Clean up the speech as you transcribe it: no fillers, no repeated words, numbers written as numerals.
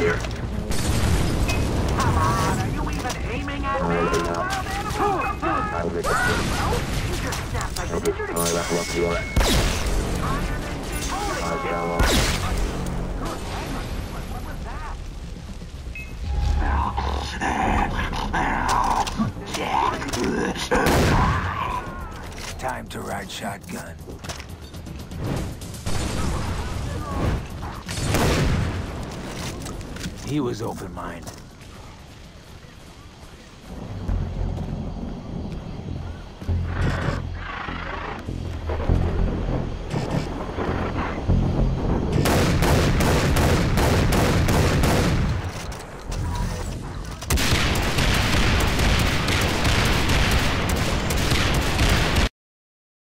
here. Come on, are you even aiming at me? You just snapped like a lizard. Time to ride shotgun. He was open-minded.